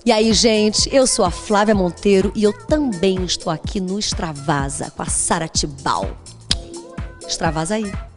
E aí, gente, eu sou a Flávia Monteiro e eu também estou aqui no Extravasa com a Sara Tibau. Extravasa aí.